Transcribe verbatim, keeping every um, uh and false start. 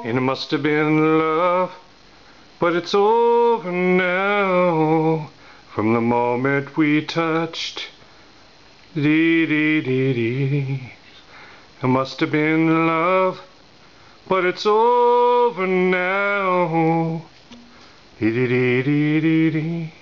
And it must have been love, but it's over now. From the moment we touched, dee dee dee dee. It must have been love, but it's over now. Dee dee dee dee dee.